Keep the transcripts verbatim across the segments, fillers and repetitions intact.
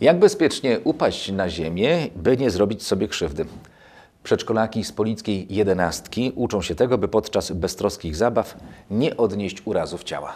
Jak bezpiecznie upaść na ziemię, by nie zrobić sobie krzywdy? Przedszkolaki z polickiej jedenastki uczą się tego, by podczas beztroskich zabaw nie odnieść urazów ciała.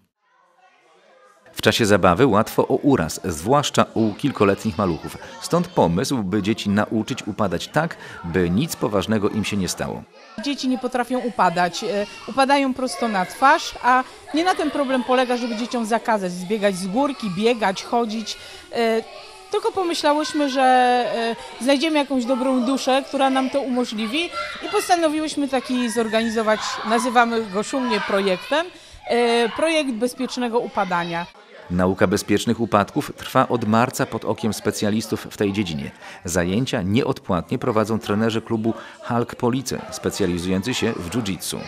W czasie zabawy łatwo o uraz, zwłaszcza u kilkoletnich maluchów. Stąd pomysł, by dzieci nauczyć upadać tak, by nic poważnego im się nie stało. Dzieci nie potrafią upadać, upadają prosto na twarz, a nie na tym problem polega, żeby dzieciom zakazać zbiegać z górki, biegać, chodzić. Tylko pomyślałyśmy, że znajdziemy jakąś dobrą duszę, która nam to umożliwi i postanowiłyśmy taki zorganizować, nazywamy go szumnie projektem, projekt bezpiecznego upadania. Nauka bezpiecznych upadków trwa od marca pod okiem specjalistów w tej dziedzinie. Zajęcia nieodpłatnie prowadzą trenerzy klubu Hulk Police, specjalizujący się w jiu-jitsu.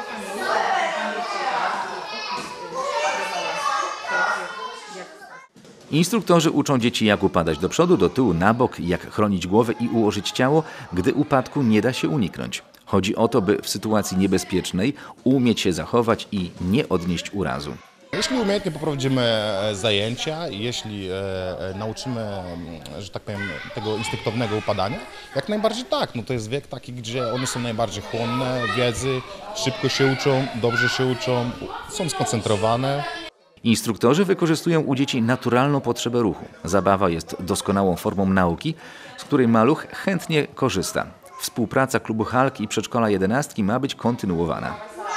Instruktorzy uczą dzieci, jak upadać do przodu, do tyłu, na bok, jak chronić głowę i ułożyć ciało, gdy upadku nie da się uniknąć. Chodzi o to, by w sytuacji niebezpiecznej umieć się zachować i nie odnieść urazu. Jeśli umiejętnie poprowadzimy zajęcia, jeśli nauczymy, że tak powiem, tego instynktownego upadania, jak najbardziej tak. No to jest wiek taki, gdzie one są najbardziej chłonne wiedzy, szybko się uczą, dobrze się uczą, są skoncentrowane. Instruktorzy wykorzystują u dzieci naturalną potrzebę ruchu. Zabawa jest doskonałą formą nauki, z której maluch chętnie korzysta. Współpraca klubu Hulk i przedszkola jedenastki ma być kontynuowana.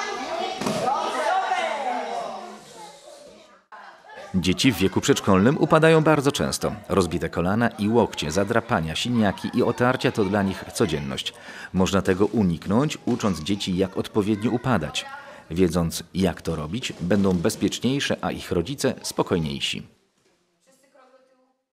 Dzieci w wieku przedszkolnym upadają bardzo często. Rozbite kolana i łokcie, zadrapania, siniaki i otarcia to dla nich codzienność. Można tego uniknąć, ucząc dzieci, jak odpowiednio upadać. Wiedząc, jak to robić, będą bezpieczniejsze, a ich rodzice spokojniejsi.